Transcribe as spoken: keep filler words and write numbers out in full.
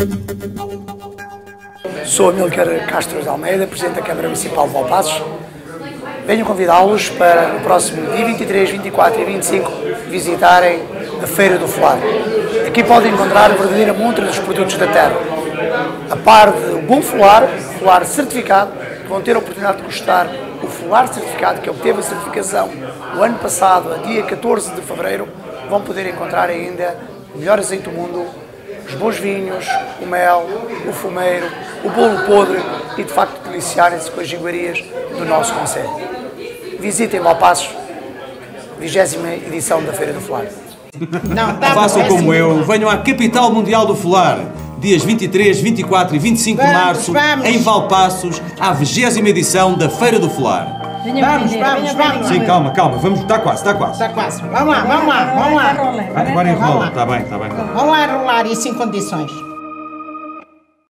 Sou Amílcar Castro de Almeida, Presidente da Câmara Municipal de Valpaços. Venho convidá-los para no próximo dia vinte e três, vinte e quatro e vinte e cinco visitarem a Feira do Folar. Aqui podem encontrar a verdadeira montra dos produtos da terra. A par de um bom folar, folar certificado, que vão ter a oportunidade de gostar o folar certificado, que obteve a certificação o ano passado, a dia catorze de fevereiro, vão poder encontrar ainda o melhor azeite do mundo, os bons vinhos, o mel, o fumeiro, o bolo podre e, de facto, deliciarem-se com as iguarias do nosso concelho. Visitem Valpaços, vigésima edição da Feira do Folar. Não, tá Façam como eu, venham à capital mundial do folar, dias vinte e três, vinte e quatro e vinte e cinco de março, vamos. Em Valpaços, à vigésima edição da Feira do Folar. Vamos, vamos, vamos. Sim, calma, calma, vamos, está quase, está quase. Está quase. Vamos lá, vamos lá, vamos lá. Agora enrola, está bem, está bem. Vamos lá rolar isso em condições.